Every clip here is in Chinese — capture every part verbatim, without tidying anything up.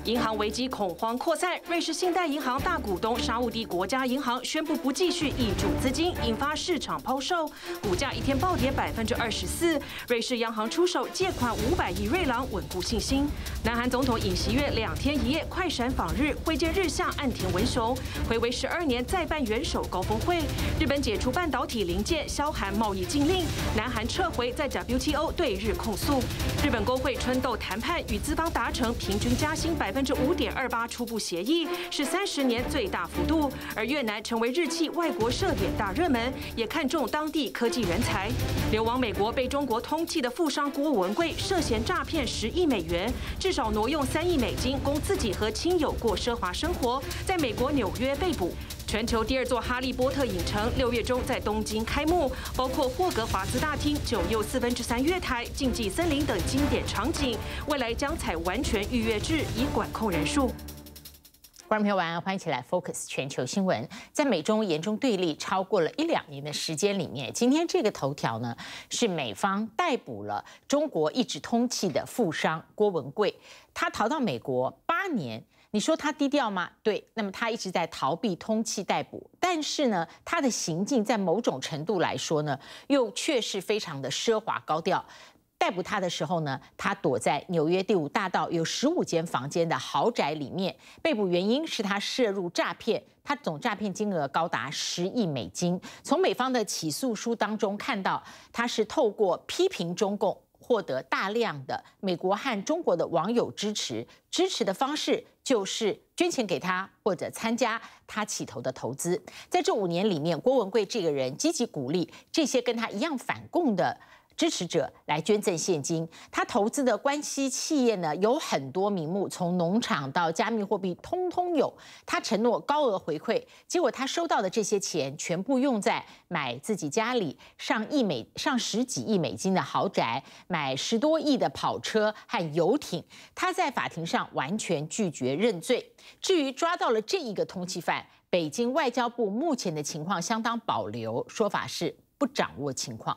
银行危机恐慌扩散，瑞士信贷银行大股东沙烏地国家银行宣布不继续挹注资金，引发市场抛售，股价一天暴跌百分之二十四。瑞士央行出手借款五百亿瑞郎，稳固信心。南韩总统尹锡悦两天一夜快闪访日，会见日相岸田文雄，回违十二年再办元首高峰会。日本解除半导体零件销韩贸易禁令，南韩撤回在 W T O 对日控诉。日本工会春斗谈判与资方达成平均加薪百分之五点二八初步协议，是三十年最大幅度。而越南成为日企外国设点大热门，也看重当地科技人才。流亡美国被中国通缉的富商郭文贵涉嫌诈骗十亿美元，至少挪用三亿美金供自己和亲友过奢华生活，在美国纽约被捕。全球第二座哈利波特影城六月中在东京开幕，包括霍格华兹大厅、九又四分之三月台、竞技森林等经典场景，未来将采完全预约制，以管控人数。 观众朋友晚安，欢迎起来 Focus 全球新闻。在美中严重对立超过了一两年的时间里面，今天这个头条呢是美方逮捕了中国一直通缉的富商郭文贵，他逃到美国八年。你说他低调吗？对，那么他一直在逃避通缉逮捕，但是呢，他的行径在某种程度来说呢，又确实非常的奢华高调。逮捕他的时候呢，他躲在纽约第五大道有十五间房间的豪宅里面。被捕原因是他涉入诈骗，他总诈骗金额高达十亿美金。从美方的起诉书当中看到，他是透过批评中共获得大量的美国和中国的网友支持，支持的方式就是捐钱给他或者参加他起头的投资。在这五年里面，郭文贵这个人积极鼓励这些跟他一样反共的支持者来捐赠现金。他投资的关系企业呢有很多名目，从农场到加密货币通通有。他承诺高额回馈，结果他收到的这些钱全部用在买自己家里上亿美上十几亿美金的豪宅，买十多亿的跑车和游艇。他在法庭上完全拒绝认罪。至于抓到了这一个通缉犯，北京外交部目前的情况相当保留，说法是不掌握情况。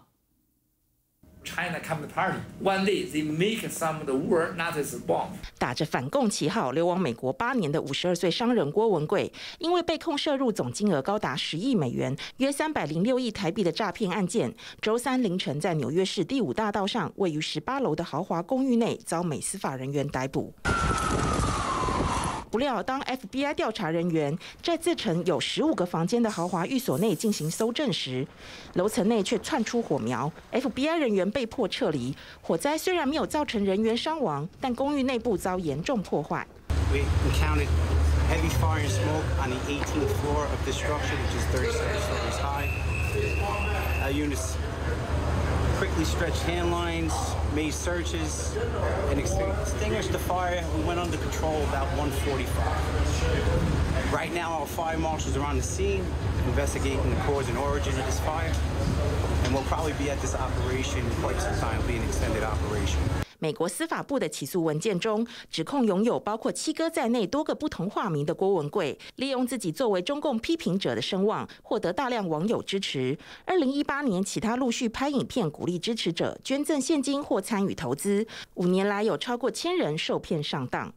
China come to party. One day they make some of the world not as bomb. 打着反共旗号流亡美国八年的五十二岁商人郭文贵，因为被控涉入总金额高达十亿美元、约三百零六亿台币的诈骗案件，周三凌晨在纽约市第五大道上位于十八楼的豪华公寓内遭美司法人员逮捕。不料，当 F B I 调查人员在自称有十五个房间的豪华寓所内进行搜证时，楼层内却窜出火苗 ，F B I 人员被迫撤离。火灾虽然没有造成人员伤亡，但公寓内部遭严重破坏。 We encountered heavy fire and smoke on the eighteenth floor of this structure, which is thirty-seven stories high. Our units quickly stretched hand lines, made searches, and extinguished the fire. We went under control about one forty-five. Right now, our fire marshals are on the scene, investigating the cause and origin of this fire, and we'll probably be at this operation quite some time. It'll be an extended operation. 美国司法部的起诉文件中，指控拥有包括七哥在内多个不同化名的郭文贵，利用自己作为中共批评者的声望，获得大量网友支持。二零一八年起，他陆续拍影片鼓励支持者捐赠现金或参与投资。五年来，有超过千人受骗上当。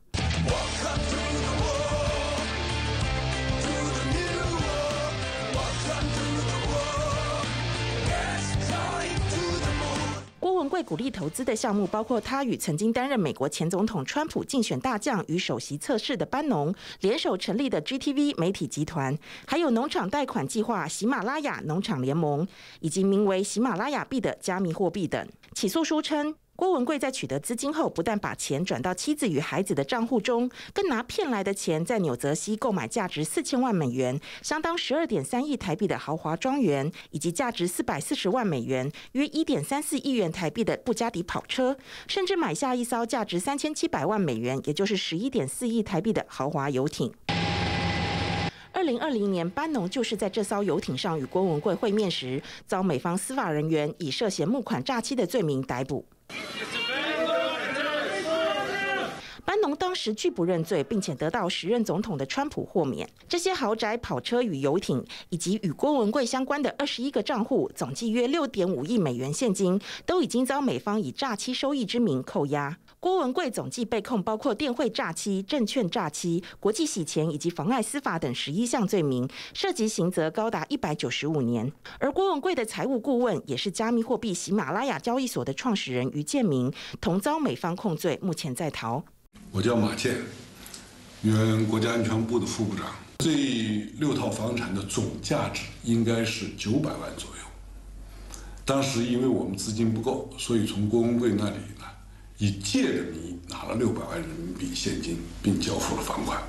郭文贵鼓励投资的项目包括他与曾经担任美国前总统川普竞选大将与首席测试的班农联手成立的 G T V 媒体集团，还有农场贷款计划、喜马拉雅农场联盟以及名为喜马拉雅币的加密货币等。起诉书称，郭文贵在取得资金后，不但把钱转到妻子与孩子的账户中，更拿骗来的钱在纽泽西购买价值四千万美元，相当十二点三亿台币的豪华庄园，以及价值四百四十万美元，约一点三四亿元台币的布加迪跑车，甚至买下一艘价值三千七百万美元，也就是十一点四亿台币的豪华游艇。二零二零年，班农就是在这艘游艇上与郭文贵会面时，遭美方司法人员以涉嫌募款诈欺的罪名逮捕。班班农当时拒不认罪，并且得到时任总统的川普豁免。这些豪宅、跑车与游艇，以及与郭文贵相关的二十一个账户，总计约六点五亿美元现金，都已经遭美方以诈欺收益之名扣押。郭文贵总计被控包括电汇诈欺、证券诈欺、国际洗钱以及妨碍司法等十一项罪名，涉及刑责高达一百九十五年。而郭文贵的财务顾问也是加密货币喜马拉雅交易所的创始人于建明，同遭美方控罪，目前在逃。 我叫马建，原国家安全部的副部长。这六套房产的总价值应该是九百万左右。当时因为我们资金不够，所以从郭文贵那里呢，以借的名义拿了六百万人民币现金，并交付了房款。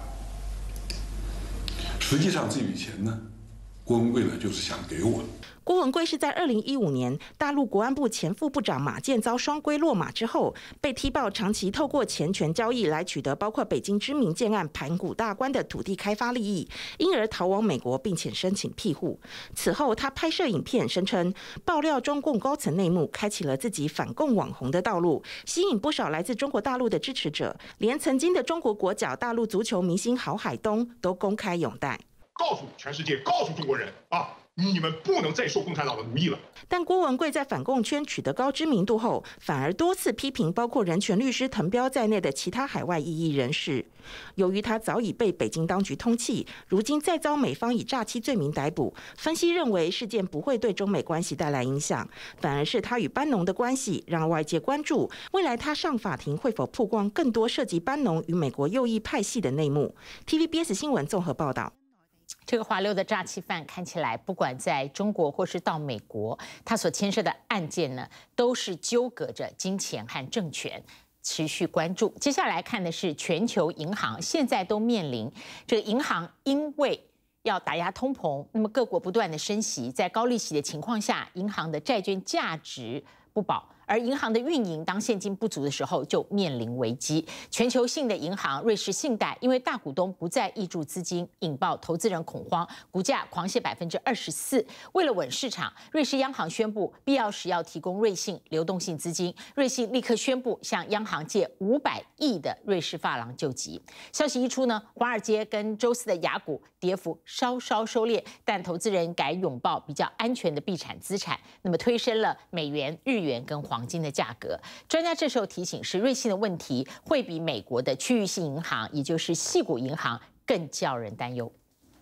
实际上这笔钱呢，郭文贵呢就是想给我。 郭文贵是在二零一五年大陆国安部前副部长马建遭双规落马之后，被踢爆长期透过钱权交易来取得包括北京知名建案盘古大观的土地开发利益，因而逃往美国，并且申请庇护。此后，他拍摄影片，声称爆料中共高层内幕，开启了自己反共网红的道路，吸引不少来自中国大陆的支持者，连曾经的中国国脚大陆足球明星郝海东都公开拥戴， 告诉全世界，告诉中国人啊！你们不能再受共产党的奴役了。 但郭文贵在反共圈取得高知名度后，反而多次批评包括人权律师滕彪在内的其他海外异议人士。由于他早已被北京当局通缉，如今再遭美方以诈欺罪名逮捕，分析认为事件不会对中美关系带来影响，反而是他与班农的关系让外界关注未来他上法庭会否曝光更多涉及班农与美国右翼派系的内幕。T V B S 新闻综合报道。 这个华六的诈欺犯看起来，不管在中国或是到美国，他所牵涉的案件呢，都是纠葛着金钱和政权。持续关注。接下来看的是全球银行，现在都面临这个银行因为要打压通膨，那么各国不断的升息，在高利息的情况下，银行的债券价值不保。而银行的运营当现金不足的时候，就面临危机。全球性的银行瑞士信贷，因为大股东不再挹注资金，引爆投资人恐慌，股价狂泻百分之二十四。为了稳市场，瑞士央行宣布必要时要提供瑞信流动性资金。瑞信立刻宣布向央行借五百亿的瑞士法郎救急。消息一出呢，华尔街跟周四的雅股跌幅稍稍收敛，但投资人改拥抱比较安全的避产资产，那么推升了美元、日元跟黄。黄金的价格，专家这时候提醒是，瑞信的问题会比美国的区域性银行，也就是矽谷银行更叫人担忧。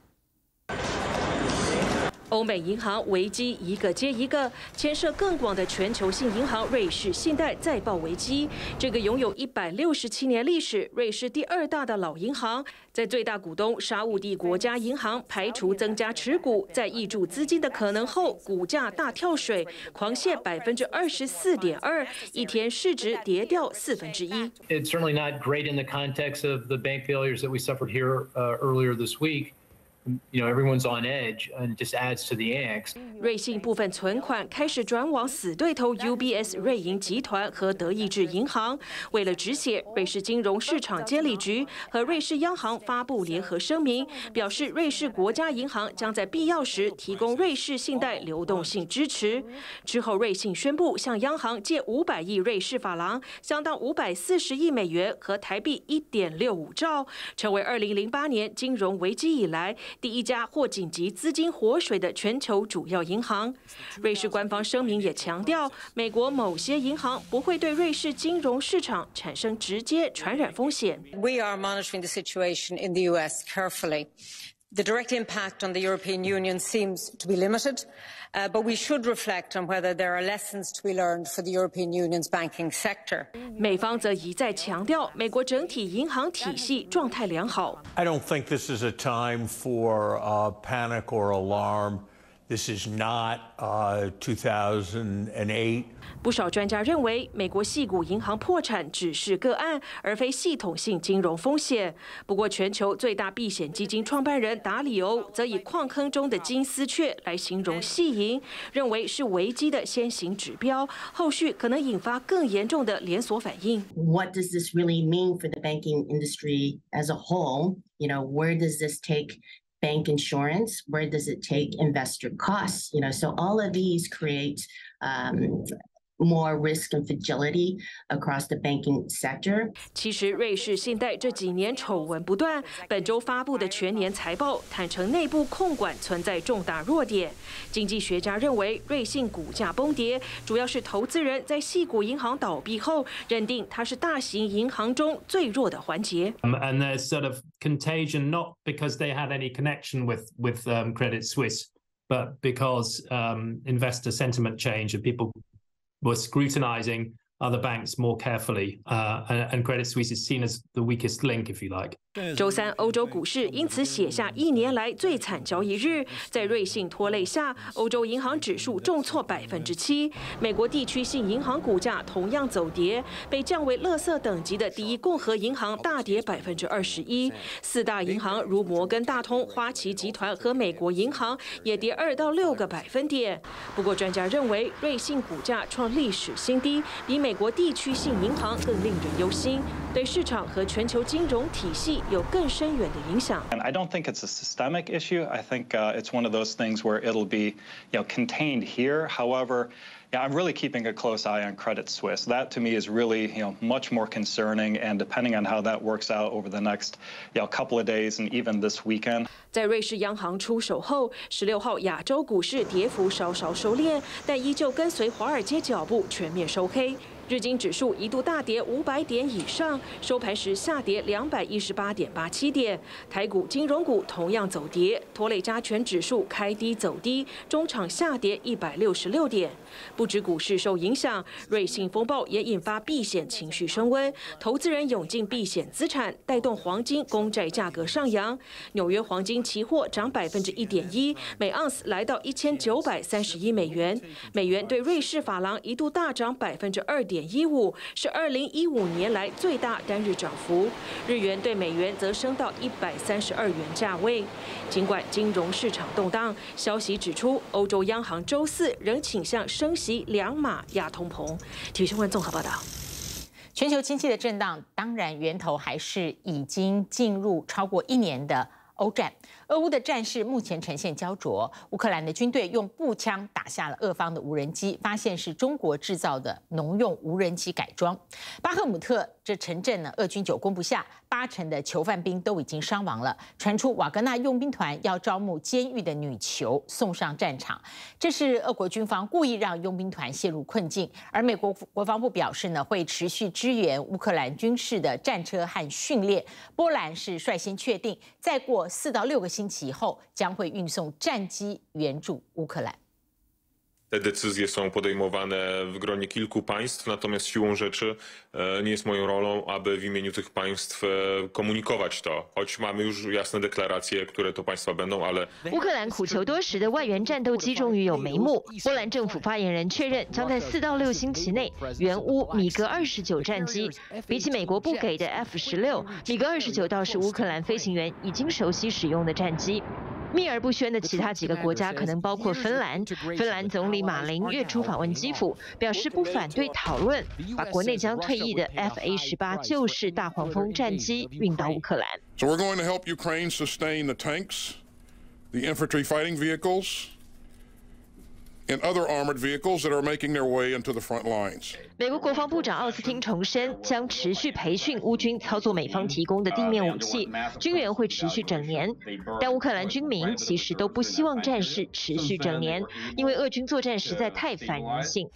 欧美银行危机一个接一个，牵涉更广的全球性银行瑞士信贷再爆危机。这个拥有一百六十七年历史、瑞士第二大的老银行，在最大股东沙烏地国家银行排除增加持股、再挹注资金的可能后，股价大跳水，狂泻百分之二十四点二，一天市值跌掉四分之一。 It's certainly not great in the context of the bank failures that we suffered here uh, earlier this week. You know, everyone's on edge, and it just adds to the angst. 瑞信部分存款开始转往死对头 U B S 瑞银集团和德意志银行。为了止血，瑞士金融市场监理局和瑞士央行发布联合声明，表示瑞士国家银行将在必要时提供瑞士信贷流动性支持。之后，瑞信宣布向央行借五百亿瑞士法郎，相当五百四十亿美元和台币一点六五兆，成为二零零八年金融危机以来第一家获紧急资金活水的全球主要银行。瑞士官方声明也强调，美国某些银行不会对瑞士金融市场产生直接传染风险。 We are monitoring the situation in the U S carefully. The direct impact on the European Union seems to be limited, uh, but we should reflect on whether there are lessons to be learned for the European Union's banking sector. 美方则一再强调，美国整体银行体系状态良好。 I don't think this is a time for uh, panic or alarm. This is not uh, two thousand eight. 不少专家认为，美国矽谷银行破产只是个案，而非系统性金融风险。不过，全球最大避险基金创办人达里欧则以矿坑中的金丝雀来形容矽银，认为是危机的先行指标，后续可能引发更严重的连锁反应。 What does this really mean for the banking industry as a whole? You know, where does this take bank insurance? Where does it take investor costs? You know, so all of these create um, more risk and fragility across the banking sector. 其实，瑞士信贷这几年丑闻不断，本周发布的全年财报坦承内部控管存在重大弱点。经济学家认为，瑞信股价崩跌，主要是投资人在矽谷银行倒闭后，认定它是大型银行中最弱的环节。 Um, and there's sort of contagion, not because they had any connection with with um, Credit Suisse, but because um, investor sentiment changed and people were scrutinizing other banks more carefully, uh, and, and Credit Suisse is seen as the weakest link, if you like. 周三，欧洲股市因此写下一年来最惨交易日。在瑞信拖累下，欧洲银行指数重挫百分之七。美国地区性银行股价同样走跌，被降为垃圾等级的第一共和银行大跌百分之二十一。四大银行如摩根大通、花旗集团和美国银行也跌二到六个百分点。不过，专家认为瑞信股价创历史新低，比美国地区性银行更令人忧心，对市场和全球金融体系有更深远的影响。 And I don't think it's a systemic issue. I think uh, it's one of those things where it'll be, you know, contained here. However, yeah, I'm really keeping a close eye on Credit Suisse. That to me is really, you know, much more concerning. And depending on how that works out over the next, you know, couple of days and even this weekend. 在瑞士央行出手后，十六号亚洲股市跌幅稍稍收敛，但依旧跟随华尔街脚步全面收黑。日经指数一度大跌五百点以上，收盘时下跌两百一十八点八七点。台股、金融股同样走跌，拖累加权指数开低走低，中场下跌一百六十六点。不止股市受影响，瑞信风暴也引发避险情绪升温，投资人涌进避险资产，带动黄金、公债价格上扬。纽约黄金期货涨百分之一点一，每盎司来到一千九百三十一美元。美元对瑞士法郎一度大涨百分之二点一五，是二零一五年来最大单日涨幅。日元对美元则升到一百三十二元价位。尽管金融市场动荡，消息指出，欧洲央行周四仍倾向升息两码压通膨。体育新闻综合报道。 全球经济的震荡，当然源头还是已经进入超过一年的欧战。俄乌的战事目前呈现焦灼，乌克兰的军队用步枪打下了俄方的无人机，发现是中国制造的农用无人机改装。巴赫姆特这城镇呢，俄军久攻不下，八成的囚犯兵都已经伤亡了。传出瓦格纳佣兵团要招募监狱的女囚送上战场，这是俄国军方故意让佣兵团陷入困境。而美国国防部表示呢，会持续支援乌克兰军事的战车和训练。波兰是率先确定，再过四到六个星期后将会运送战机援助乌克兰。 Te decyzje są podejmowane w gronie kilku państw, natomiast siłą rzeczy nie jest moją rolą, aby w imieniu tych państw komunikować to. Choć mamy już jasne deklaracje, które to państwa będą, ale... 乌克兰苦求多时的外援战斗机终于有眉目。波兰政府发言人确认，将在四到六星期内援乌米格二十九战机。比起美国不给的 F 十六，米格二十九倒是乌克兰飞行员已经熟悉使用的战机。秘而不宣的其他几个国家可能包括芬兰。芬兰总理马林月初访问基辅，表示不反对讨论把国内将退役的 F A 十八旧式大黄蜂战机运到乌克兰。 So we're going to help Ukraine sustain the tanks, the infantry fighting vehicles, and other armored vehicles that are making their way into the front lines. 美国国防部长奥斯汀重申，将持续培训乌军操作美方提供的地面武器，军援会持续整年。但乌克兰军民其实都不希望战事持续整年，因为俄军作战实在太反人性。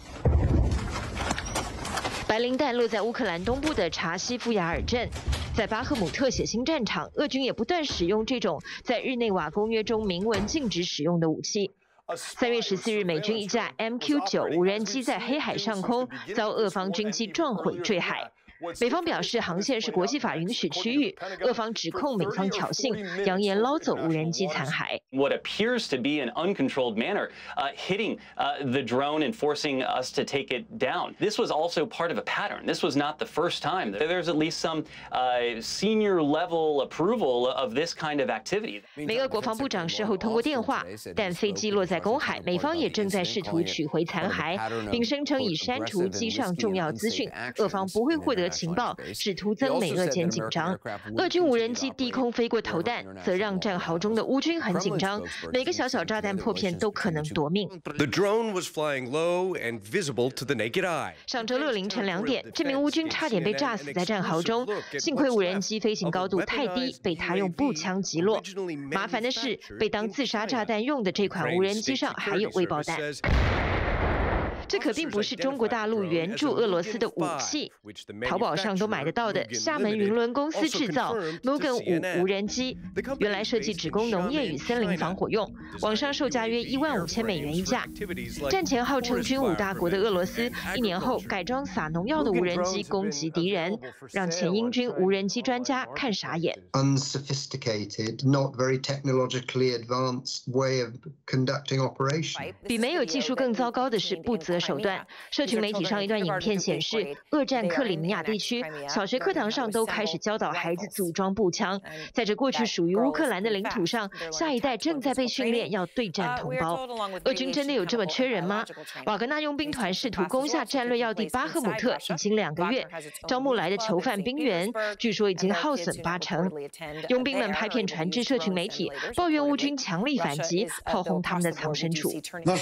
白磷弹落在乌克兰东部的查西夫雅尔镇，在巴赫姆特血腥战场，俄军也不断使用这种在日内瓦公约中明文禁止使用的武器。三月十四日，美军一架 M Q 九无人机在黑海上空遭俄方军机撞毁坠海。美方表示，航线是国际法允许区域，俄方指控美方挑衅，扬言捞走无人机残骸。 What appears to be an uncontrolled manner, uh, hitting uh, the drone and forcing us to take it down. This was also part of a pattern. This was not the first time. There's at least some uh, senior level approval of this kind of activity. 美俄国防部长事后通过电话，但飞机落在公海，美方也正在试图取回残骸，并声称已删除机上重要资讯，俄方不会获得得情报，只徒增美俄间紧张。俄军无人机低空飞过投弹，则让战壕中的乌军很紧张，每个小小炸弹破片都可能夺命。 The drone was flying low and visible to the naked eye. 上周六凌晨两点，这名乌军差点被炸死在战壕中，幸亏无人机飞行高度太低，被他用步枪击落。麻烦的是，被当自杀炸弹用的这款无人机上还有未爆弹。这可并不是中国大陆援助俄罗斯的武器，淘宝上都买得到的厦门云轮公司制造 Mugen 五无人机，原来设计只供农业与森林防火用，网上售价约一万五千美元一架。战前号称军武大国的俄罗斯，一年后改装撒农药的无人机攻击敌人，让前英军无人机专家看傻眼。 Unsophisticated, not very technologically advanced way of conducting operation. 比没有技术更糟糕的是不择手段。社群媒体上一段影片显示，二战克里米亚地区小学课堂上都开始教导孩子组装步枪。在这过去属于乌克兰的领土上，下一代正在被训练要对战同胞。俄军真的有这么缺人吗？瓦格纳佣兵团试图攻下战略要地巴赫姆特已经两个月，招募来的囚犯兵员据说已经耗损八成。佣兵们拍片传至社群媒体，抱怨乌军强力反击，炮轰他们的藏身处。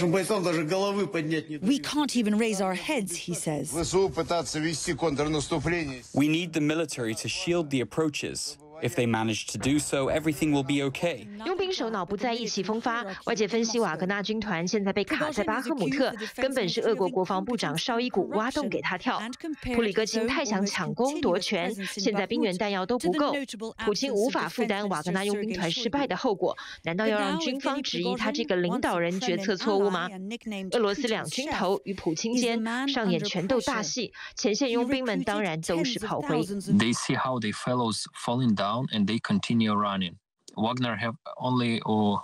We can't even raise our heads, he says. We need the military to shield the approaches. If they manage to do so, everything will be okay. 佣兵首脑不再意气风发，外界分析瓦格纳军团现在被卡在巴赫姆特，根本是俄国国防部长绍伊古挖洞给他跳。普里戈金太想抢攻夺权，现在兵员弹药都不够，普京无法负担瓦格纳佣兵团失败的后果，难道要让军方质疑他这个领导人决策错误吗？俄罗斯两军头与普京间上演拳斗大戏，前线佣兵们当然都是炮灰。 They see how their fellows falling down. And they continue running. Wagner have only or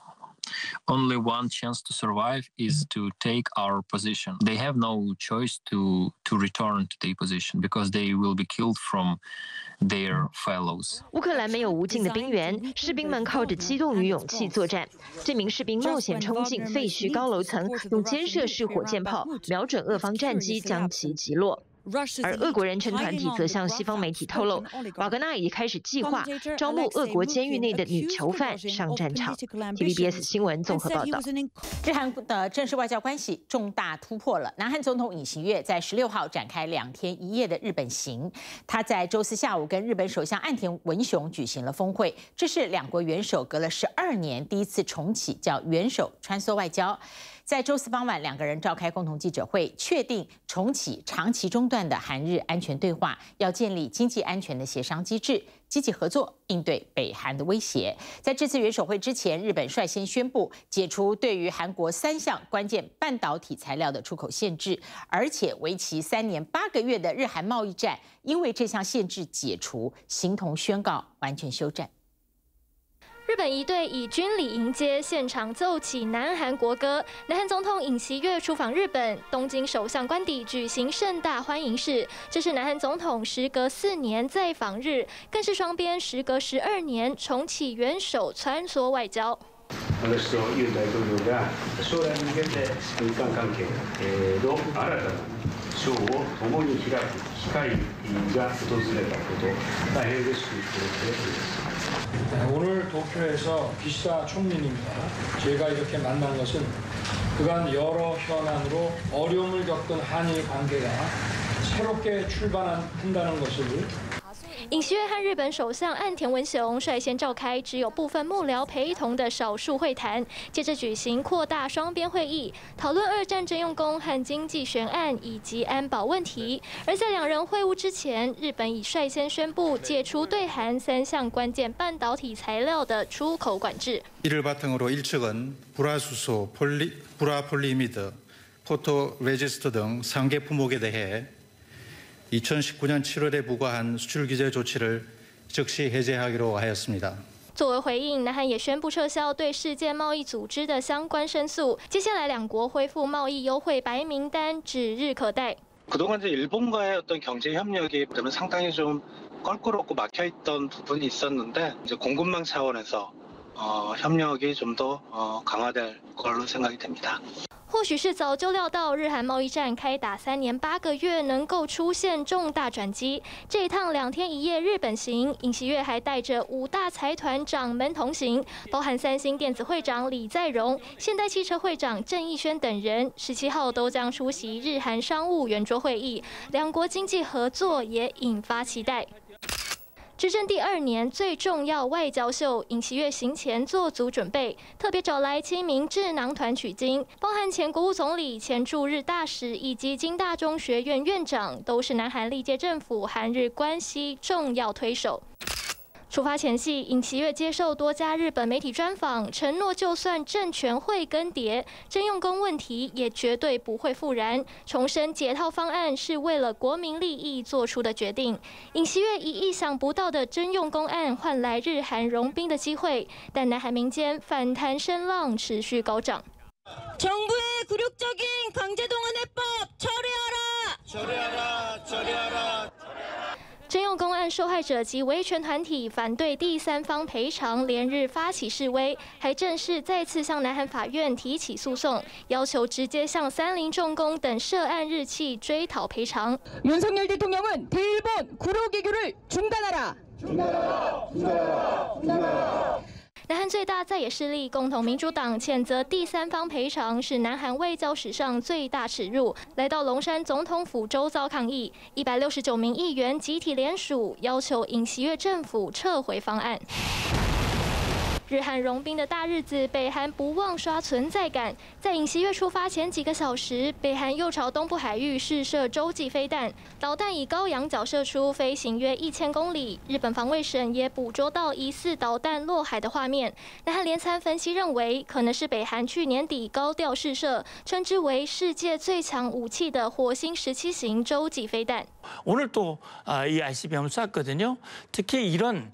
only one chance to survive is to take our position. They have no choice to to return to their position because they will be killed from their fellows. 乌克兰没有无尽的兵源，士兵们靠着机动与勇气作战。这名士兵冒险冲进废墟高楼层，用肩射式火箭炮瞄准俄方战机，将其击落。而俄国人权团体则向西方媒体透露，瓦格纳已开始计划招募俄国监狱内的女囚犯上战场。T V B S 新闻综合报道。 日韩的正式外交关系重大突破了。南韩总统尹锡悦在十六号展开两天一夜的日本行，他在周四下午跟日本首相岸田文雄举行了峰会，这是两国元首隔了十二年第一次重启叫元首穿梭外交。在周四傍晚，两个人召开共同记者会，确定重启长期中断的韩日安全对话，要建立经济安全的协商机制，积极合作应对北韩的威胁。在这次元首会之前，日本率先宣布解除对于韩国三项关键半导体材料的出口限制，而且为期三年八个月的日韩贸易战，因为这项限制解除，形同宣告完全休战。 日本一队以军礼迎接，现场奏起南韩国歌。南韩总统尹锡悦出访日本，东京首相官邸举行盛大欢迎式。这是南韩总统时隔四年再访日，更是双边时隔十二年重启元首穿梭外交。 私とユン大統領が将来に向けて日韓関係の新たな章を共に開く機会が訪れたこと、大変嬉しく思っております。 오늘 도쿄에서 기시다 총리입니다. 제가 이렇게 만난 것은 그간 여러 현안으로 어려움을 겪은 한일 관계가 새롭게 출발한다는 것을 尹锡悦和日本首相岸田文雄率先召开只有部分幕僚陪同的少数会谈，接着举行扩大双边会议，讨论二战征用工和经济悬案以及安保问题。而在两人会晤之前，日本已率先宣布解除对韩三项关键半导体材料的出口管制。 이를 바탕으로 일측은 불화수소, 폴리, 불화폴리미드, 포토레지스트 등 삼 개 품목에 대해 이천십구 년 칠월에 부과한 수출 규제 조치를 즉시 해제하기로 하였습니다. 作为回应，南韩也宣布撤销对世界贸易组织的相关申诉。接下来，两国恢复贸易优惠白名单指日可待。 그동안 이제 일본과의 어떤 경제 협력이 저는 상당히 좀 껄끄럽고 막혀있던 부분이 있었는데 이제 공급망 차원에서 어, 협력이 좀 더 어, 강화될 걸로 생각이 됩니다. 或许是早就料到日韩贸易战开打三年八个月能够出现重大转机。这一趟两天一夜日本行，尹锡悦还带着五大财团掌门同行，包含三星电子会长李在镕、现代汽车会长郑义轩等人，十七号都将出席日韩商务圆桌会议，两国经济合作也引发期待。执政第二年最重要外交秀，尹锡悦行前做足准备，特别找来七名智囊团取经，包含前国务总理、前驻日大使以及金大中学院院长，都是南韩历届政府韩日关系重要推手。出发前夕，尹锡悦接受多家日本媒体专访，承诺就算政权会更迭，征用工问题也绝对不会复燃，重申解套方案是为了国民利益做出的决定。尹锡悦以意想不到的征用工案换来日韩融冰的机会，但南韩民间反弹声浪持续高涨。 정부의 굴욕적인 강제동원해법 처리하라! 처리하라! 처리하라! 征用公案受害者及维权团体反对第三方赔偿，连日发起示威，还正式再次向南韩法院提起诉讼，要求直接向三菱重工等涉案日企追讨赔偿。 윤석열 대통령은 대일본 굴욕외교를 중단하라! 중단하라! 중단하라! 중단하라! 南韩最大在野势力共同民主党谴责第三方赔偿是南韩外交史上最大耻辱，来到龙山总统府周遭抗议，一百六十九名议员集体联署，要求尹锡悦政府撤回方案。 日韩融冰的大日子，北韩不忘刷存在感。在尹锡悦出发前几个小时，北韩又朝东部海域试射洲际飞弹，导弹以高仰角射出，飞行约一千公里。日本防卫省也捕捉到疑似导弹落海的画面。南韩联参分析认为，可能是北韩去年底高调试射，称之为世界最强武器的火星十七型洲际飞弹。 오늘 또 이 아이씨비엠을 쐈거든요. 특히 이런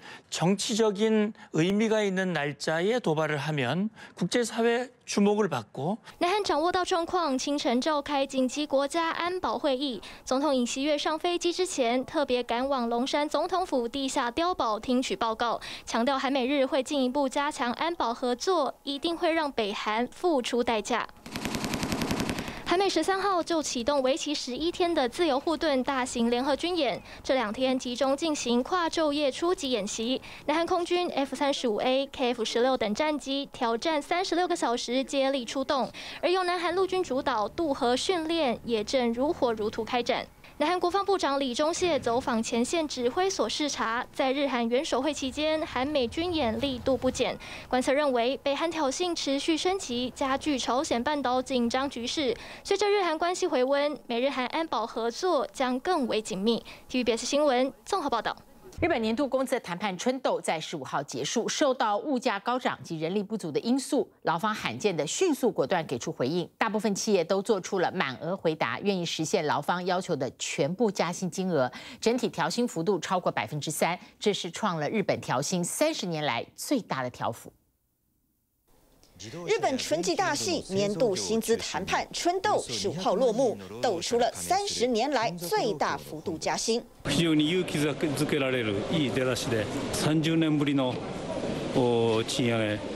정치적인 의미가 있는 날짜에 도발을 하면 국제사회 주목을 받고 南韩掌握到状况，清晨召开紧急国家安保会议。总统尹锡悦上飞机之前，特别赶往龙山总统府地下碉堡听取报告，强调韩美日会进一步加强安保合作，一定会让北韩付出代价。 韩美十三号就启动为期十一天的自由护盾大型联合军演，这两天集中进行跨昼夜初级演习。南韩空军 F 三十五 A、K F 十六等战机挑战三十六个小时接力出动，而由南韩陆军主导渡河训练也正如火如荼开展。 南韩国防部长李钟燮走访前线指挥所视察，在日韩元首会期间，韩美军演力度不减。观测认为，北韩挑衅持续升级，加剧朝鲜半岛紧张局势。随着日韩关系回温，美日韩安保合作将更为紧密。T V B S 新闻综合报道。 日本年度工资谈判春斗在十五号结束，受到物价高涨及人力不足的因素，劳方罕见的迅速果断给出回应，大部分企业都做出了满额回答，愿意实现劳方要求的全部加薪金额，整体调薪幅度超过百分之三，这是创了日本调薪三十年来最大的调幅。 日本春季大戏年度薪资谈判春斗十五号落幕，斗出了三十年来最大幅度加薪。 非常に勇気づけられるいい出だしで、三十年ぶりの賃上げ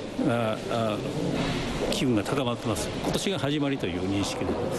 気分が高まってます。今年が始まりという認識でございます。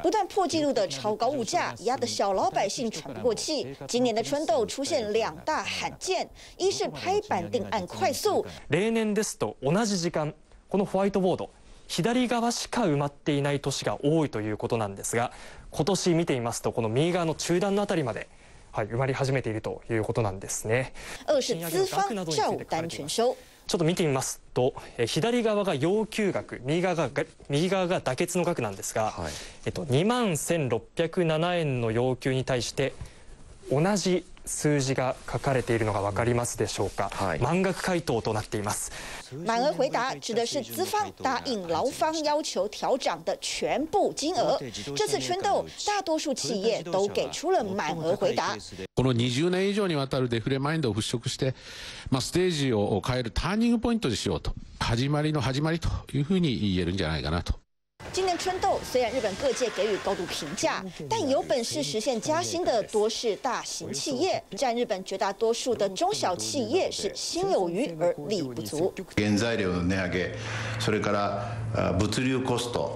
不断破纪录的超高物价压得小老百姓喘不过气。今年的春斗出现两大罕见，一是拍板定案快速。 例年ですと同じ時間。 このホワイトボード左側しか埋まっていない年が多いということなんですが、今年見ていますとこの右側の中段のあたりまで、はい、埋まり始めているということなんですね。 二是资方照单全收。 ちょっと見てみますと、左側が要求額、右側が右側が妥結の額なんですが、はい、えっとにまんせんろっぴゃくななえんの要求に対して同じ数字が書かれているのが分かりますでしょうか。はい、満額回答となっています。 满额回答指的是资方答应劳方要求调涨的全部金额。这次春斗，大多数企业都给出了满额回答。 このにじゅうねん以上にわたるデフレマインドを払拭して、まあステージを変えるターニングポイントにしようと、始まりの始まりというふうに言えるんじゃないかなと。 今年春斗虽然日本各界给予高度评价，但有本事实现加薪的多是大型企业，占日本绝大多数的中小企业是心有余而力不足。 原材料の値上げ、それから物流コスト、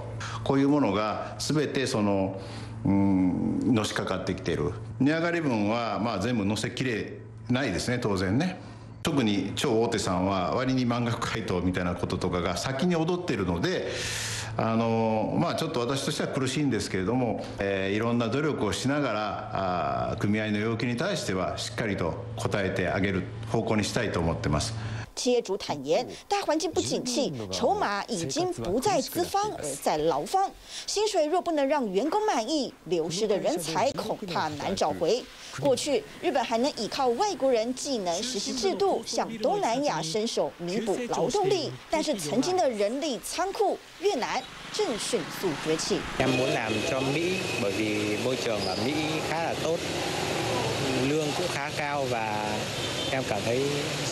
こういうものが全てその、うん、のしかかってきている。値上がり分はまあ全部乗せきれないですね、当然ね。特に超大手さんは割に満額回答みたいなこととかが先に踊っているので、あのまあちょっと私としては苦しいんですけれども、えー、いろんな努力をしながらあ組合の要求に対してはしっかりと応えてあげる方向にしたいと思ってます。 企业主坦言，大环境不景气，筹码已经不在资方而在劳方。薪水若不能让员工满意，流失的人才恐怕难找回。过去日本还能依靠外国人技能实习制度向东南亚伸手弥补劳动力，但是曾经的人力仓库越南正迅速崛起。 Em muốn làm cho Mỹ bởi vì môi trường ở Mỹ khá là tốt, lương cũng khá cao và em cảm thấy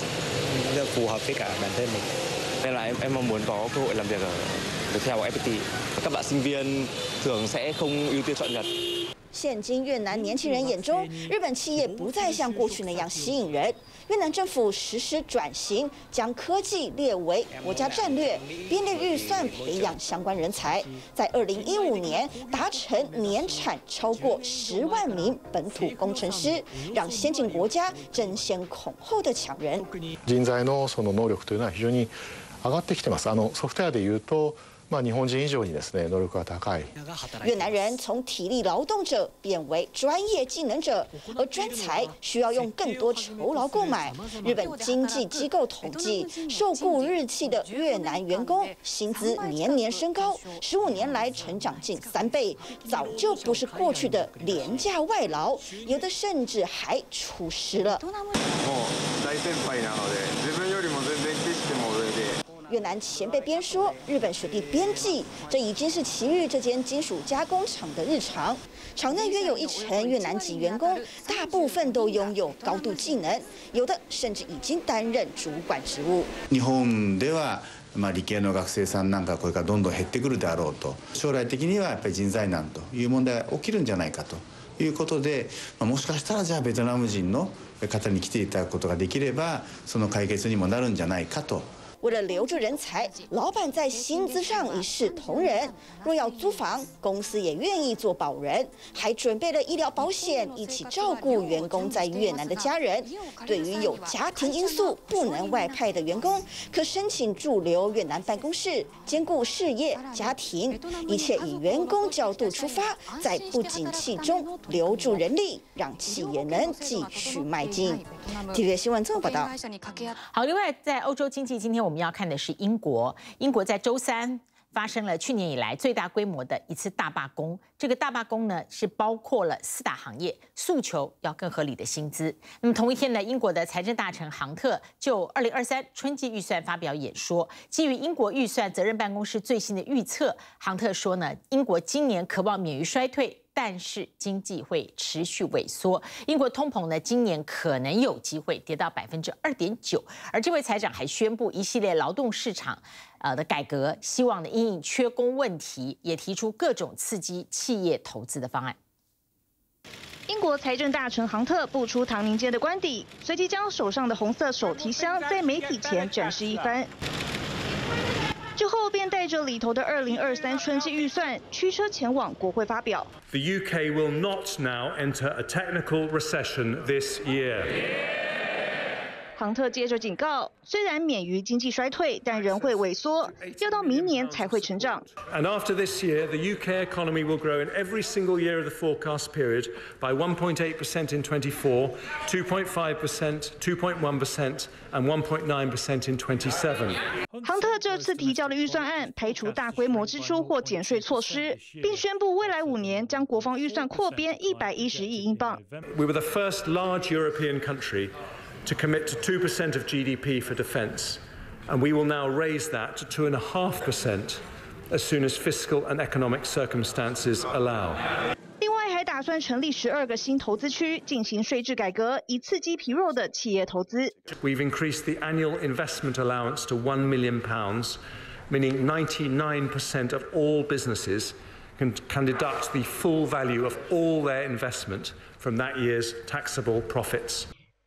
rất phù hợp với cả bản thân mình. Nên là em em mong muốn có cơ hội làm việc ở Viettel ép pê tê. Các bạn sinh viên thường sẽ không ưu tiên chọn Nhật. 现今越南年轻人眼中，日本企业不再像过去那样吸引人。越南政府实施转型，将科技列为国家战略，编列预算培养相关人才，在二零一五年达成年产超过十万名本土工程师，让先进国家争先恐后的抢人。 人材のその能力というのは非常に上がってきてます。あのソフトウェアでいうと。まあ日本人以上にですね能力が高い。 越南人从体力劳动者变为专业技能者，而专才需要用更多酬劳购买。日本经济机构统计，受雇日企的越南员工薪资年年升高，十五年来成长近三倍，早就不是过去的廉价外劳，有的甚至还出师了。 大先輩なので、自分よりも全然知識も上で。 越南前辈边说，日本学弟边记，这已经是奇遇这间金属加工厂的日常。厂内约有一成越南籍员工，大部分都拥有高度技能，有的甚至已经担任主管职務。 日本ではまあ理系の学生さんなんかこれからどんどん減ってくるであろうと、将来的にはやっぱり人材難という問題が起きるんじゃないかということで、もしかしたらじゃあベトナム人の方に来ていただくことができれば、その解決にもなるんじゃないかと。 为了留住人才，老板在薪资上一视同仁。若要租房，公司也愿意做保人，还准备了医疗保险，一起照顾员工在越南的家人。对于有家庭因素不能外派的员工，可申请驻留越南办公室，兼顾事业、家庭，一切以员工角度出发，在不景气中留住人力，让企业能继续迈进。T V B 新闻综合报道。 好，另外在欧洲经济，今天我们要看的是英国。英国在周三发生了去年以来最大规模的一次大罢工。这个大罢工呢，是包括了四大行业，诉求要更合理的薪资。那么同一天呢，英国的财政大臣杭特就二零二三春季预算发表演说。基于英国预算责任办公室最新的预测，杭特说呢，英国今年渴望免于衰退。但是经济会持续萎缩，英国通膨呢，今年可能有机会跌到百分之二点九。而这位财长还宣布一系列劳动市场呃的改革，希望呢因应缺工问题，也提出各种刺激企业投资的方案。 英国财政大臣杭特不出唐宁街的官邸，随即将手上的红色手提箱在媒体前展示一番。之后便带着里头的二零二三春季预算驱车前往国会发表。 The U K will not now enter a technical recession this year. 杭特接着警告，虽然免于经济衰退，但仍会萎缩，要到明年才会成长。 And after this year, the U K economy will grow in every single year of the forecast period by one point eight percent in twenty-four, two point five percent, two point one percent, and one point nine percent in twenty-seven. 杭特这次提交的预算案排除大规模支出或减税措施，并宣布未来五年将国防预算扩编一百一十亿英镑。 We were the first large European country to commit to two percent of G D P for defence, and we will now raise that to two point five percent as soon as fiscal and economic circumstances allow. 另外，还打算成立十二个新投资区，进行税制改革，以刺激疲弱的企业投资。 We've increased the annual investment allowance to one million pounds, meaning ninety-nine percent of all businesses can, can deduct the full value of all their investment from that year's taxable profits.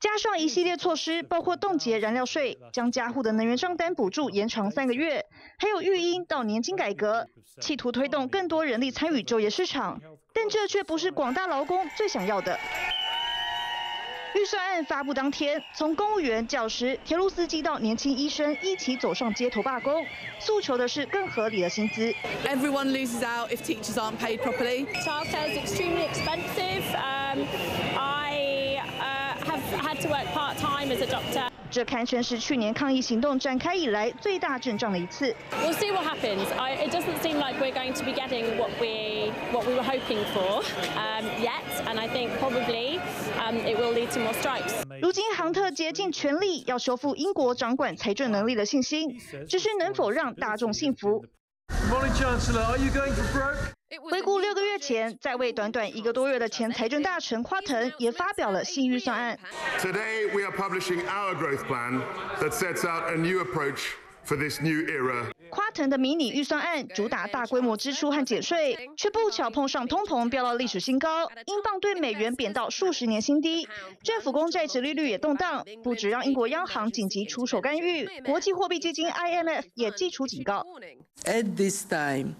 加上一系列措施，包括冻结燃料税、将家户的能源账单补助延长三个月，还有育婴到年金改革，企图推动更多人力参与就业市场。但这却不是广大劳工最想要的。预算案发布当天，从公务员、教师、铁路司机到年轻医生一起走上街头罢工，诉求的是更合理的薪资。 Everyone loses out if teachers aren't paid properly. Childcare is extremely expensive. Um, I uh, have had to work part time as a doctor. 这堪称是去年抗议行动展开以来最大阵仗的一次。 We'll see what happens. I, it doesn't seem like we're going to be getting what we what we were hoping for um, yet, and I think probably um, it will lead to more strikes. 如今，杭特竭尽全力要修复英国掌管财政能力的信心，只是能否让大众信服？ Morning, Chancellor. Are you going for broke? 回顾六个月前，在位短短一个多月的前财政大臣夸腾也发表了新预算案。 Today we are publishing our growth plan that sets out a new approach for this new era. 夸腾的迷你预算案主打大规模支出和减税，却不巧碰上通膨飙到历史新高，英镑对美元贬到数十年新低，政府公债殖利率也动荡，不止让英国央行紧急出手干预，国际货币基金 I M F 也祭出警告。 At this time,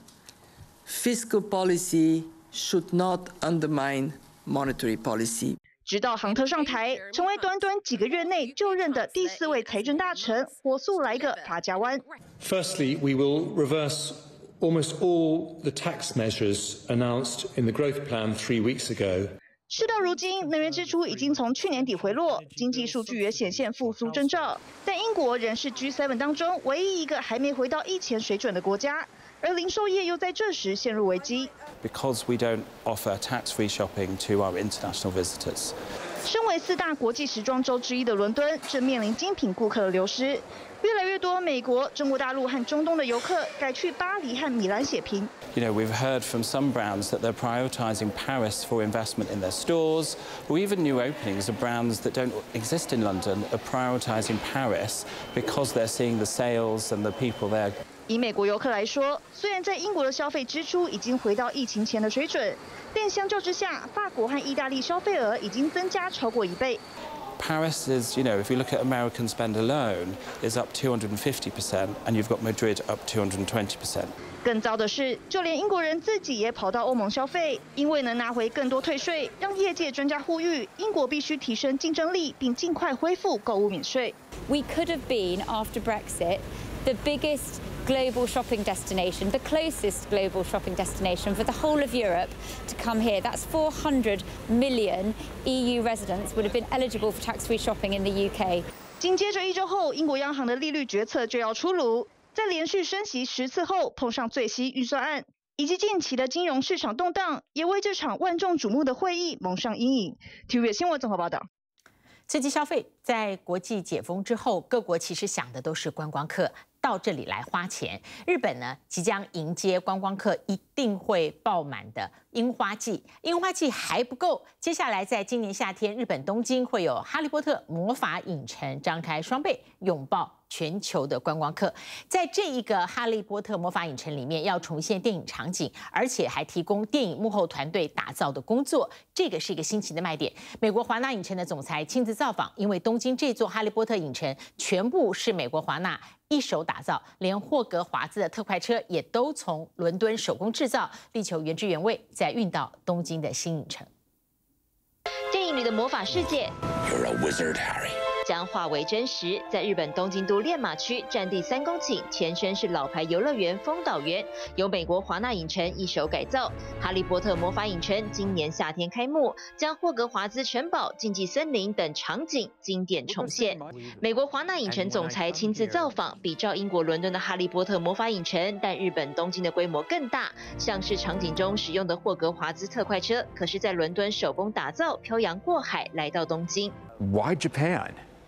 fiscal policy should not undermine monetary policy. 直到杭特上台，成为短短几个月内就任的第四位财政大臣，火速来个法家湾。 Firstly, we will reverse almost all the tax measures announced in the growth plan three weeks ago. 事到如今，能源支出已经从去年底回落，经济数据也显现复苏征兆。但英国仍是 G 七 当中唯一一个还没回到疫前水准的国家，而零售业又在这时陷入危机。 Because we don't offer tax-free shopping to our international visitors. 身为四大国际时装周之一的伦敦，正面临精品顾客的流失。越来越多美国、中国大陆和中东的游客改去巴黎和米兰血拼。 You know, we've heard from some brands that they're prioritizing Paris for investment in their stores, or even new openings of brands that don't exist in London are prioritizing Paris because they're seeing the sales and the people there. 以美国游客来说，虽然在英国的消费支出已经回到疫情前的水准，但相较之下，法国和意大利消费额已经增加超过一倍。 Paris is, you know, if you look at American spend alone, is up two hundred fifty percent, and you've got Madrid up two hundred twenty percent. 更糟的是，就连英国人自己也跑到欧盟消费，因为能拿回更多退税，让业界专家呼吁，英国必须提升竞争力，并尽快恢复购物免税。 We could have been after Brexit the biggest global shopping destination, the closest global shopping destination for the whole of Europe to come here. That's four hundred million E U residents would have been eligible for tax-free shopping in the U K. 紧接着一周后，英国央行的利率决策就要出炉。在连续升息十次后，碰上最新预算案，以及近期的金融市场动荡，也为这场万众瞩目的会议蒙上阴影。体育新闻综合报道。 刺激消费，在国际解封之后，各国其实想的都是观光客到这里来花钱。日本呢，即将迎接观光客一定会爆满的樱花季。樱花季还不够，接下来在今年夏天，日本东京会有哈利波特魔法影城张开双臂，拥抱全球的观光客。在这一个哈利波特魔法影城里面，要重现电影场景，而且还提供电影幕后团队打造的工作，这个是一个新奇的卖点。美国华纳影城的总裁亲自造访，因为东京这座哈利波特影城全部是美国华纳一手打造，连霍格华兹的特快车也都从伦敦手工制造，力求原汁原味，再运到东京的新影城。 电影里的魔法世界 You're a wizard, Harry. 将化为真实，在日本东京都练马区占地三公顷，前身是老牌游乐园丰岛园，由美国华纳影城一手改造。哈利波特魔法影城今年夏天开幕，将霍格华兹城堡、禁忌森林等场景经典重现。美国华纳影城总裁亲自造访，比照英国伦敦的哈利波特魔法影城，但日本东京的规模更大，像是场景中使用的霍格华兹特快车，可是在伦敦手工打造，漂洋过海来到东京。 Why Japan?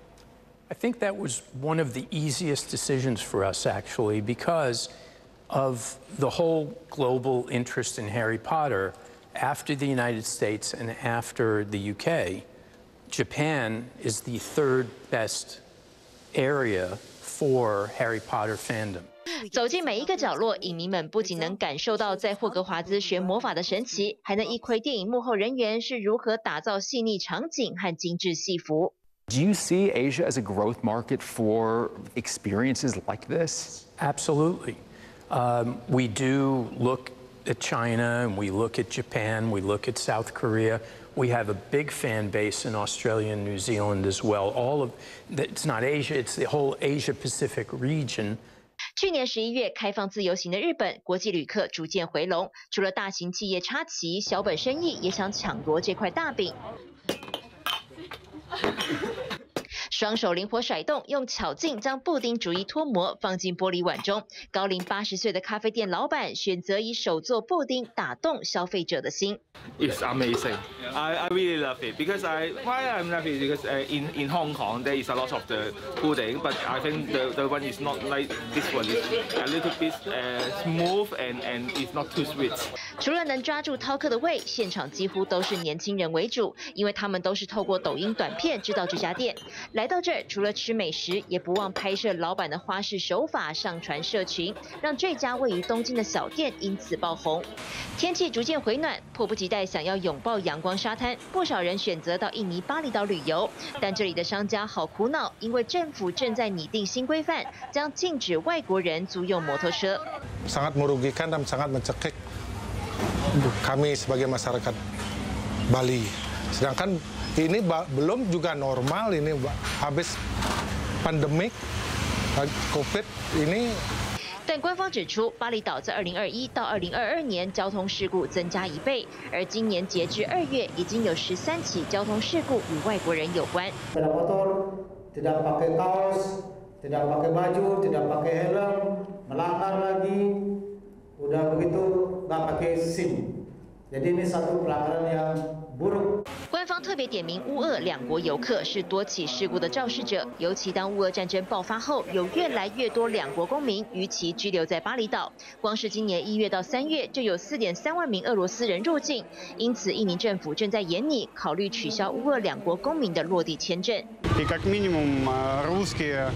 I think that was one of the easiest decisions for us, actually, because of the whole global interest in Harry Potter after the United States and after the U K. Japan is the third best area for Harry Potter fandom. 走进每一个角落，影迷们不仅能感受到在霍格华兹学魔法的神奇，还能一窥电影幕后人员是如何打造细腻场景和精致戏服。 Do you see Asia as a growth market for experiences like this? Absolutely. Um, we do look at China, and we look at Japan, we look at South Korea. We have a big fan base in Australia and New Zealand as well. All of it's not Asia; it's the whole Asia-Pacific region. 去年十一月开放自由行的日本，国际旅客逐渐回笼。除了大型企业插旗，小本生意也想抢夺这块大饼。双手灵活甩动，用巧劲将布丁逐一脱模，放进玻璃碗中。高龄八十岁的咖啡店老板选择以手做布丁打动消费者的心。 It's amazing. I, I really love it because I why I'm love it because uh, in in Hong Kong there is a lot of the pudding, but I think the the one is not like this one. It's a little bit uh, smooth and and it's not too sweet. 除了能抓住饕客的胃，现场几乎都是年轻人为主，因为他们都是透过抖音短片知道这家店。来到这儿，除了吃美食，也不忘拍摄老板的花式手法上传社群，让这家位于东京的小店因此爆红。天气逐渐回暖，迫不及待想要拥抱阳光沙滩，不少人选择到印尼巴厘岛旅游。但这里的商家好苦恼，因为政府正在拟定新规范，将禁止外国人租用摩托车。 sangat merugikan dan sangat mencekik kami sebagai masyarakat Bali. Sedangkan ini belum juga normal ini habis pandemik COVID ini. 但官方指出，巴厘岛在二零二一到二零二二年交通事故增加一倍，而今年截至二月，已经有十三起交通事故与外国人有关。 Sepeda motor tidak pakai kaos, tidak pakai baju, tidak pakai helm, melanggar lagi, udah begitu nggak pakai SIM. Jadi ini satu pelanggaran yang buruk. 官方特别点名乌俄两国游客是多起事故的肇事者，尤其当乌俄战争爆发后，有越来越多两国公民逾期居留在巴厘岛。光是今年一月到三月，就有四点三万名俄罗斯人入境，因此印尼政府正在研拟考虑取消乌俄两国公民的落地签证。 И как минимум русские,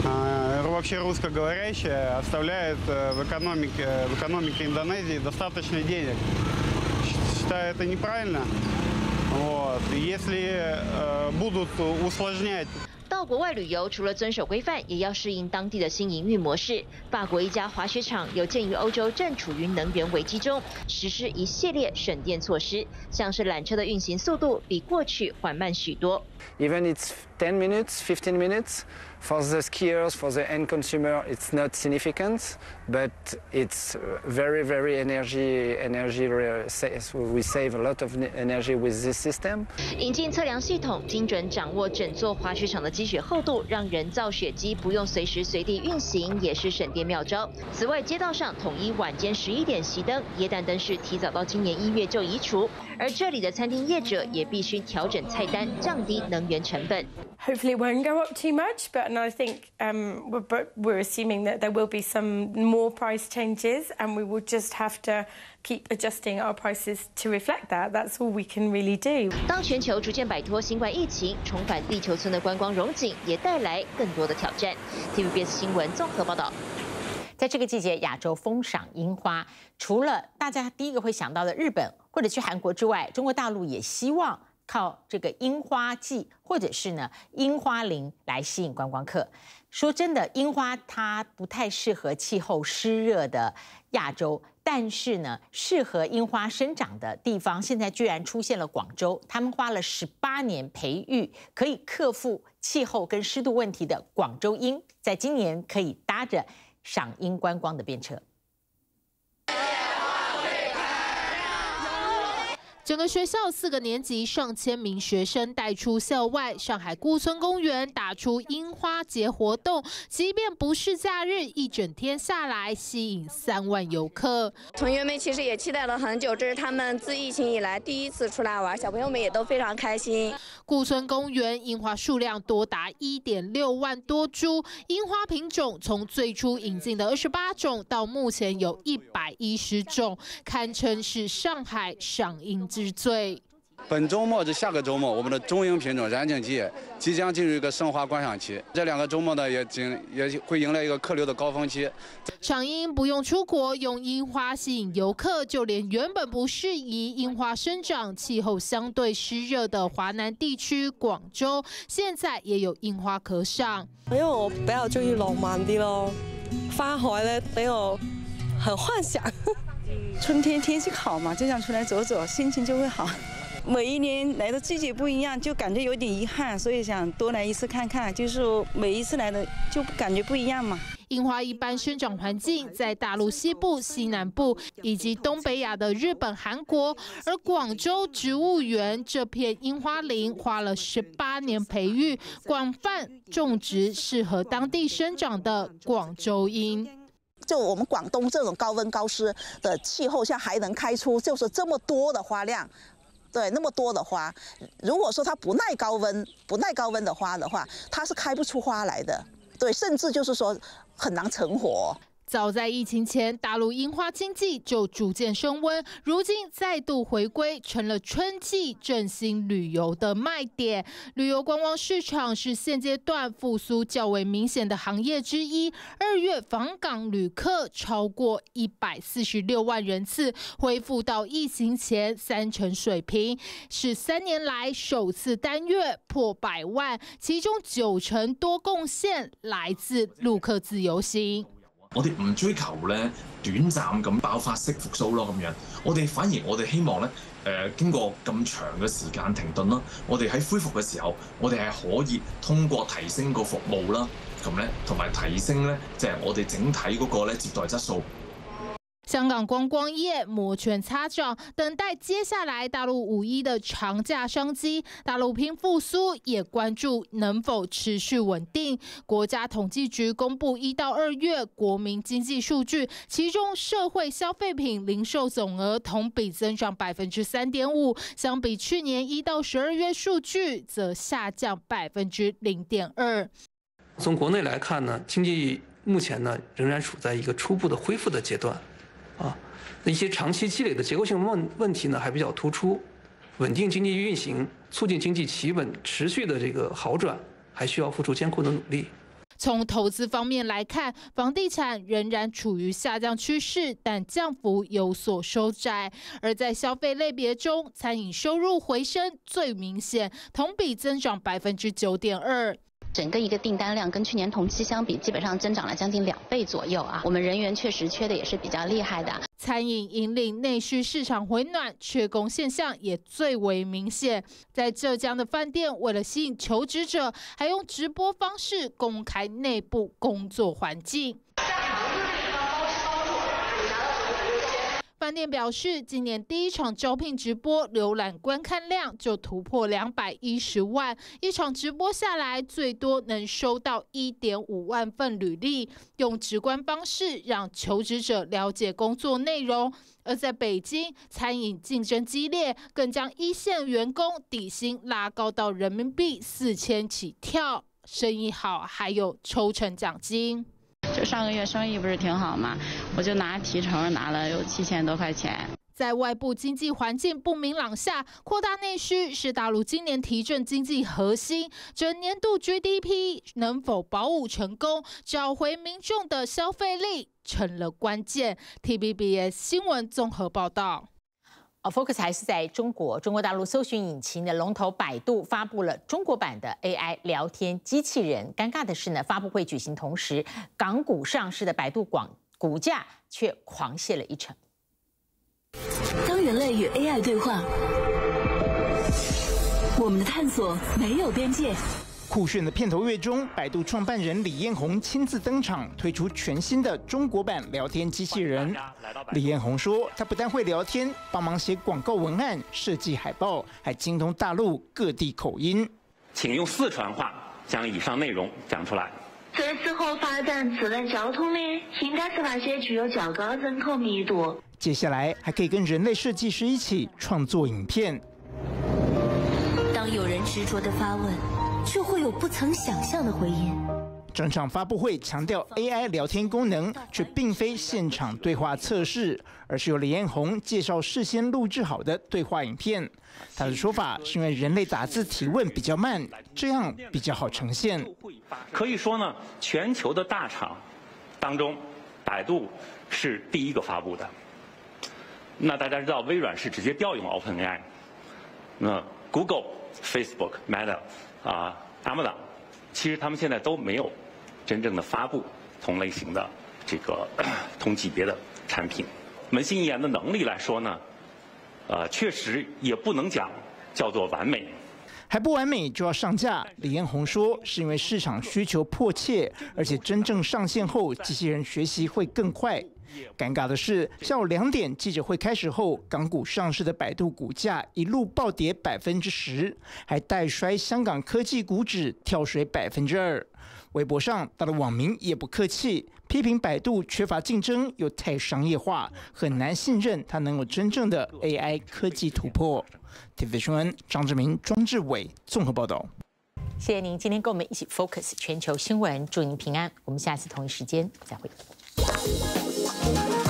вообще русскоговорящие оставляют в экономике, в экономике Индонезии достаточно денег. Считаю это неправильно. Вот. Если будут усложнять. 到国外旅游，除了遵守规范，也要适应当地的新营运模式。法国一家滑雪场有鉴于欧洲正处于能源危机中，实施一系列省电措施，像是缆车的运行速度比过去缓慢许多。 Even it's ten minutes, fifteen minutes. For the skiers, for the end consumer, it's not significant, but it's very, very energy, energy. We save a lot of energy with this system. 引进测量系统，精准掌握整座滑雪场的积雪厚度，让人造雪机不用随时随地运行，也是省电妙招。此外，街道上统一晚间十一点熄灯，耶诞灯饰提早到今年一月就移除。而这里的餐厅业者也必须调整菜单，降低能源成本。 Hopefully, it won't go up too much, but and I think um, we're, but we're assuming that there will be some more price changes, and we will just have to keep adjusting our prices to reflect that. That's all we can really do. 当全球逐渐摆脱新冠疫情，重返地球村的观光荣景也带来更多的挑战。T V B S 新闻综合报道。 在这个季节，亚洲疯赏樱花，除了大家第一个会想到的日本或者去韩国之外，中国大陆也希望靠这个樱花季或者是呢樱花林来吸引观光客。说真的，樱花它不太适合气候湿热的亚洲，但是呢，适合樱花生长的地方，现在居然出现了广州。他们花了十八年培育可以克服气候跟湿度问题的广州樱，在今年可以搭着赏樱观光的便车。 整个学校四个年级上千名学生带出校外，上海顾村公园打出樱花节活动，即便不是假日，一整天下来吸引三万游客。 同学们其实也期待了很久，这是他们自疫情以来第一次出来玩，小朋友们也都非常开心。 顾村公园樱花数量多达一点六万多株，樱花品种从最初引进的二十八种，到目前有一百一十种，堪称是上海赏樱之最。 本周末至下个周末，我们的中英品种燃景季即将进入一个盛华观赏期。这两个周末呢，也经也会迎来一个客流的高峰期。 赏樱不用出国，用樱花吸引游客，就连原本不适宜樱花生长、气候相对湿热的华南地区广州，现在也有樱花可赏。 因為我比較中意浪漫啲咯，花海咧俾我很幻想。春天天氣好嘛，就想出來走走，心情就會好。每一年來的季節不一樣，就感覺有點遺憾，所以想多來一次看看。就是每一次來的就感覺不一樣嘛。 樱花一般生长环境在大陆西部、西南部以及东北亚的日本、韩国，而广州植物园这片樱花林花了十八年培育，广泛种植适合当地生长的广州樱。 就我们广东这种高温高湿的气候下，还能开出就是这么多的花量。对，那么多的花，如果说它不耐高温、不耐高温的花的话，它是开不出花来的。对，甚至就是说很难成活。 早在疫情前，大陆樱花经济就逐渐升温，如今再度回归，成了春季振兴旅游的卖点。旅游观光市场是现阶段复苏较为明显的行业之一。二月访港旅客超过一百四十六万人次，恢复到疫情前三成水平，是三年来首次单月破百萬，其中九成多貢獻來自陸客自由行。 我哋唔追求咧短暫咁爆發式復甦咯，咁樣我哋反而我哋希望咧誒、呃、經過咁長嘅時間停頓啦，我哋喺恢復嘅時候，我哋係可以通過提升個服務啦，咁咧同埋提升咧即係我哋整體嗰個咧接待質素。 香港觀光業摩拳擦掌，等待接下來大陸五一的長假商機。大陸拼復甦，也關注能否持續穩定。國家統計局公布一到二月國民經濟數據，其中社會消費品零售總額同比增長百分之三點五，相比去年一到十二月數據則下降百分之零點二。 從國內來看呢，經濟目前呢仍然處在一個初步的恢復的階段。啊，那一些長期積累的結構性問問題呢，還比較突出，穩定經濟運行、促進經濟企穩持續的這個好轉，還需要付出艱苦的努力。 從投資方面來看，房地產仍然處於下降趨勢，但降幅有所收窄。而在消費類別中，餐飲收入回升最明顯，同比增長百分之九點二。 整個一個訂單量跟去年同期相比，基本上增長了將近兩倍左右啊！我們人員確實缺的也是比較厲害的。 餐飲引領內需市場回暖，缺工現象也最為明顯。在浙江的飯店，為了吸引求職者，還用直播方式公開內部工作環境。飯店表示，今年第一場招聘直播瀏覽觀看量就突破兩百一十萬，一場直播下來最多能收到一點五萬份履歷，用直觀方式讓求職者了解工作內容。而在北京，餐飲競爭激烈，更將一線員工底薪拉高到人民幣四千起跳，生意好還有抽成獎金。 就上個月生意不是挺好嘛，我就拿提成拿了有七千多塊錢。 在外部經濟環境不明朗下，擴大內需是大陸今年提振經濟核心。整年度 G D P 能否保五成功，找回民眾的消費力成了關鍵。T V B S 新聞綜合報道。哦 ，Focus 還是在中國，中國大陸搜尋引擎的龍頭百度發布了中國版的 A I 聊天機器人。尷尬的是呢，發布會舉行同時，港股上市的百度廣股價卻狂瀉了一成。 當人類與 A I 對話，我們的探索沒有邊界。 酷炫的片頭樂中，百度創辦人李彥宏親自登場，推出全新的中國版聊天機器人。李彥宏說，他不但會聊天，幫忙寫廣告文案、設計海報，還精通大陸各地口音。 請用四川話將以上內容講出來。 這時候發展智能交通的，應該是那些具有較高人口密度。 接下來還可以跟人類設計師一起創作影片。 當有人執着地發問，就會有不曾想象的回音。 整场发布会强调 A I 聊天功能，却并非现场对话测试，而是由李彦宏介绍事先录制好的对话影片。他的说法是因为人类打字提问比较慢，这样比较好呈现。 可以说呢，全球的大厂当中，百度是第一个发布的。那大家知道，微软是直接调用 OpenAI， 那 Google、Facebook、Meta 啊、Amazon， 其实他们现在都没有真正的发布同类型的这个同级别的产品。文心一言的能力来说呢，呃，确实也不能讲叫做完美。 还不完美就要上架，李彦宏说是因为市场需求迫切，而且真正上线后，机器人学习会更快。尴尬的是，下午两点记者会开始后，港股上市的百度股价一路暴跌百分之十，还带衰香港科技股指跳水百分之二。微博上，他的网民也不客气，批评百度缺乏竞争又太商业化，很难信任它能有真正的 A I 科技突破。T V B 新闻张志明、庄志伟综合报道。 谢谢您今天跟我们一起 focus 全球新闻，祝您平安。我们下次同一时间再会。